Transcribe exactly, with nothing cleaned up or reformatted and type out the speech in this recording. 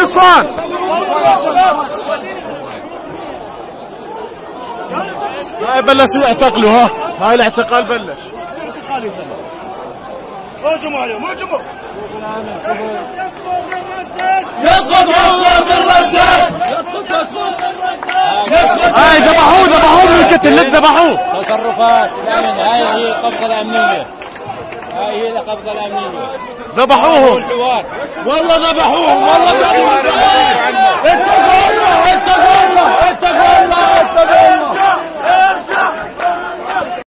النسوان. هاي بلشوا يعتقلوا. ها هاي الاعتقال بلش. هجموا عليهم هجموا. يسقط يسقط الرزاز. هاي ذبحوه ذبحوه من القتل ذبحوه. تصرفات الامن. هاي هي القبضه الامنيه. هاي هي القبضه الامنيه. ذبحوهم والله ذبحوهم والله ذبحوهم. اتقوا الله اتقوا الله اتقوا الله اتقوا الله.